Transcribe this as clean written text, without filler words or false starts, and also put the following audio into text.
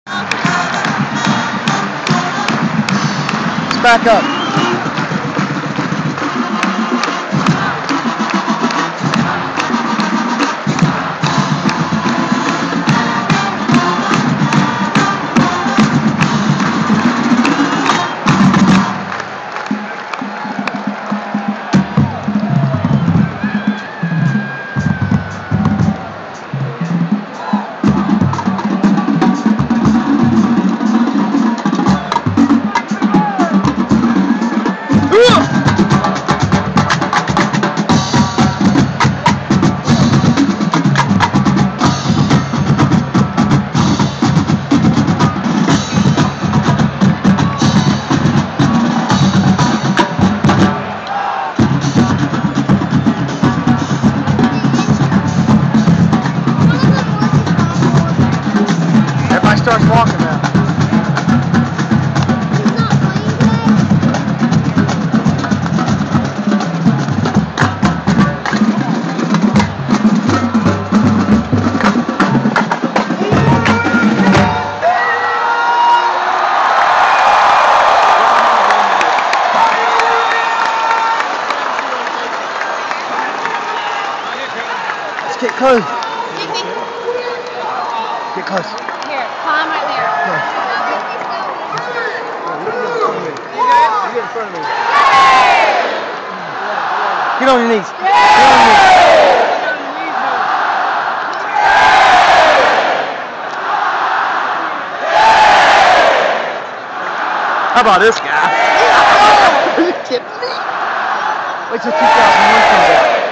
Let's back up. Everybody starts walking now. Let's get close. Get close. Here, climb right there. You get in front of me. Get on your knees. Get on your knees. How about this guy? Are you kidding me? Wait till 2001 comes out.